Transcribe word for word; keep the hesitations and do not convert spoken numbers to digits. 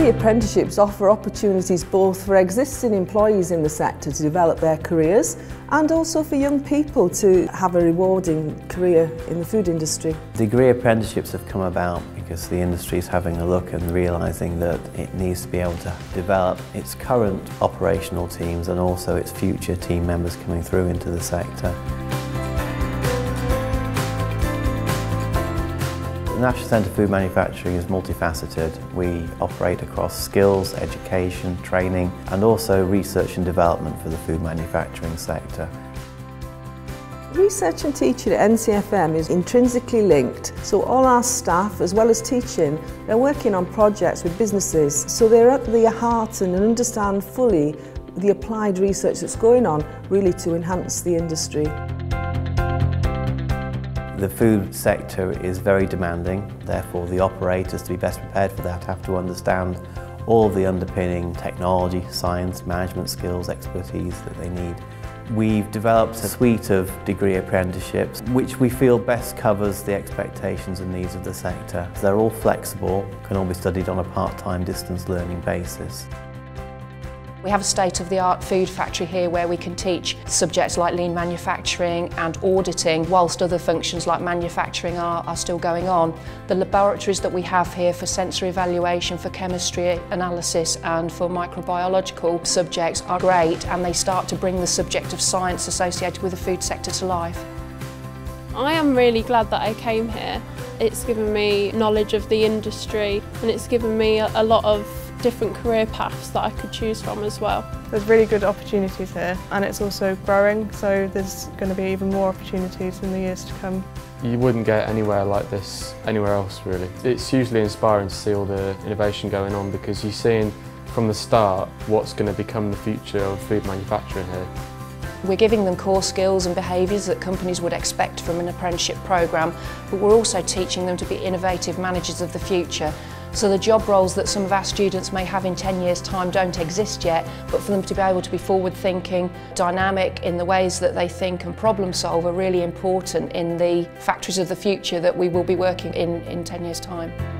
Apprenticeships offer opportunities both for existing employees in the sector to develop their careers and also for young people to have a rewarding career in the food industry. Degree apprenticeships have come about because the industry is having a look and realising that it needs to be able to develop its current operational teams and also its future team members coming through into the sector. The National Centre for Food Manufacturing is multifaceted. We operate across skills, education, training and also research and development for the food manufacturing sector. Research and teaching at N C F M is intrinsically linked, so all our staff, as well as teaching, they're working on projects with businesses, so they're at the heart and understand fully the applied research that's going on, really to enhance the industry. The food sector is very demanding, therefore the operators, to be best prepared for that, have to understand all of the underpinning technology, science, management skills, expertise that they need. We've developed a suite of degree apprenticeships which we feel best covers the expectations and needs of the sector. They're all flexible, can all be studied on a part-time distance learning basis. We have a state-of-the-art food factory here where we can teach subjects like lean manufacturing and auditing, whilst other functions like manufacturing are, are still going on. The laboratories that we have here for sensory evaluation, for chemistry analysis and for microbiological subjects are great, and they start to bring the subject of science associated with the food sector to life. I am really glad that I came here. It's given me knowledge of the industry and it's given me a, a lot of different career paths that I could choose from as well. There's really good opportunities here and it's also growing, so there's going to be even more opportunities in the years to come. You wouldn't get anywhere like this anywhere else really. It's hugely inspiring to see all the innovation going on because you're seeing from the start what's going to become the future of food manufacturing here. We're giving them core skills and behaviours that companies would expect from an apprenticeship programme, but we're also teaching them to be innovative managers of the future. So the job roles that some of our students may have in ten years' time don't exist yet, but for them to be able to be forward-thinking, dynamic in the ways that they think and problem solve are really important in the factories of the future that we will be working in in ten years' time.